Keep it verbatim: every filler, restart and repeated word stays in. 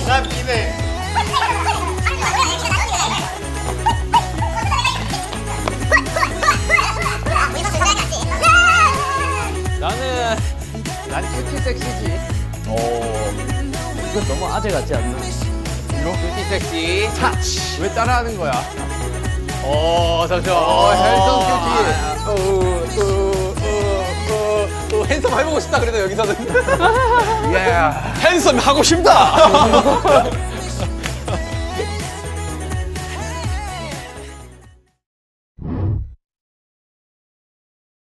난 비네. 나는 난 큐티 섹시지. 오, 이건 너무 아재 같지 않나? 이거 큐티 섹시. 타치. 왜 따라하는 거야? 오, 잠시만. 어, 핸섬 큐티. 어, 핸섬 해보고 싶다 그래도 여기서는. 예. 핸섬 하고 싶다.